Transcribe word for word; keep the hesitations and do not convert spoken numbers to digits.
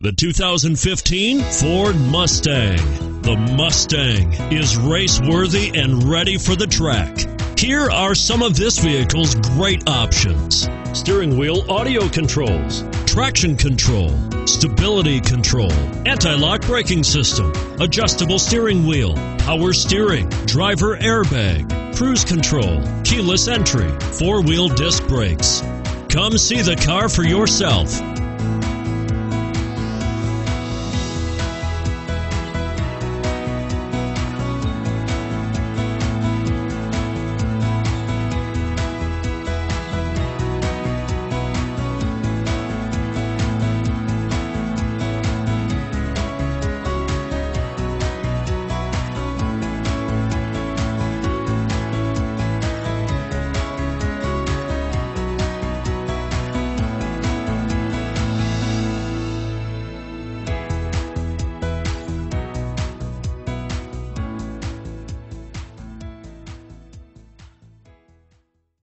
The two thousand fifteen Ford Mustang. The Mustang is race-worthy and ready for the track. Here are some of this vehicle's great options: steering wheel audio controls, traction control, stability control, anti-lock braking system, adjustable steering wheel, power steering, driver airbag, cruise control, keyless entry, four-wheel disc brakes. Come see the car for yourself.